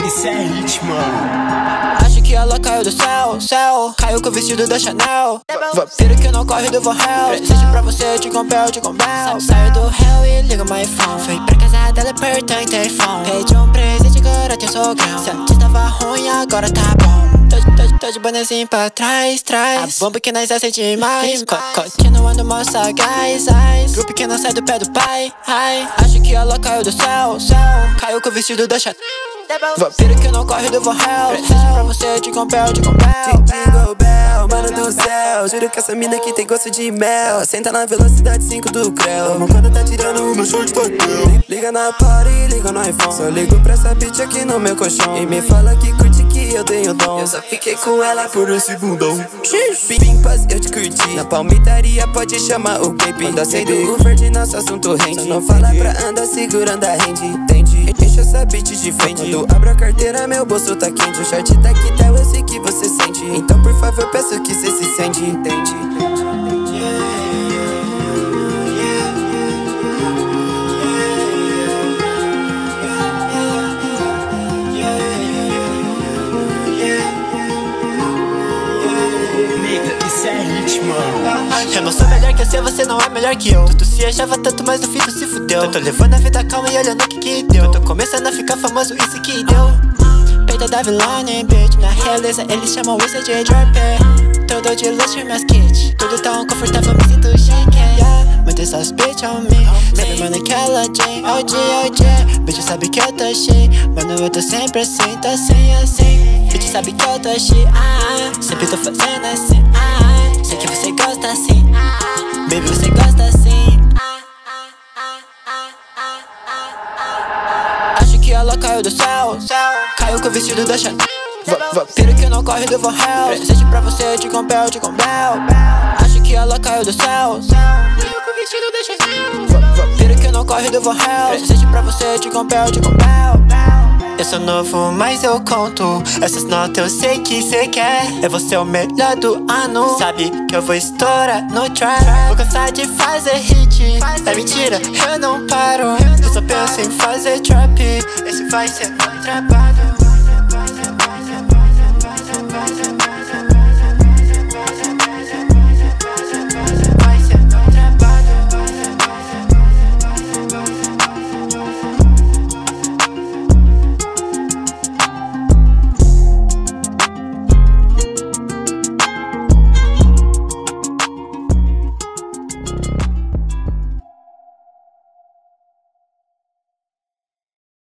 Isso é hit, mano. Acho que ela caiu do céu, céu. Caiu com o vestido da Chanel. Vampiro que não corre do Helsing. Presente pra você, jingle, jingle. Saiu do hell e liga my phone. Fui pra casa dela, apertei interfone. Pediu um presente, agora tem sogrão. Se antes tava ruim, agora tá bom. Tô de bonézin pra trás, traz. A bomba que nós acende demais. Continuando, mostra gás, grupo que não sai do pé do pai. Acho que ela caiu do céu, céu. Caiu com o vestido da Chanel. Vampiro que não corre do Helsing. Presente pra você, jingle, Jingle bell, mano do céu. Juro que essa mina aqui tem gosto de mel. Senta na velocidade 5 do creu. Amo quando tá tirando o meu show de papel. Liga na party, liga no iPhone. Só ligo pra essa bitch aqui no meu colchão. E me fala que curte que eu tenho dom. Eu só fiquei com ela por esse bundão. Pimpas, eu te curti. Na palmitaria pode chamar o cape. Quando acendo o verde, nosso assunto rende. Só não fala pra andar segurando a rende, entende? Enche essa bitch de frente. Quando abro a carteira, meu bolso tá quente. O short tá que tal, eu sei que você sente. Então por favor, peço que cê se sente, entende? Isso é hit, mano. Eu não sou melhor que você não é melhor que eu. Tu se achava tanto, mas no fim tu se fudeu. Eu tô levando a vida calma e olhando o que deu. Eu tô começando a ficar famoso, isso que deu. Peita da vilone, bitch. Na realeza eles chamam isso de drop. Todo de luxo, meus kits. Tudo tão confortável, me sinto chique, yeah. Muitas essas bitch on me. Sabe, mano, que ela Jane. OG, bitch sabe que eu tô cheio. Mano, eu tô sempre assim, tô assim. Bitch sabe que eu tô cheio, sempre tô fazendo assim, sei que você gosta assim, baby, você gosta assim. Acho que ela caiu do céu, caiu com o vestido da Chanel. Vampiro que não corre do Helsing. Presente pra você, jingle, Acho que ela caiu do céu, caiu com o vestido da Chanel. Vampiro que não corre do Helsing. Presente pra você, jingle, Eu sou novo, mas eu conto. Essas notas eu sei que cê quer. É você o melhor do ano. Sabe que eu vou estourar no traz. Vou cansar de fazer hit. É mentira, eu não paro. Eu só penso em fazer trap. Esse vai ser meu trabalho.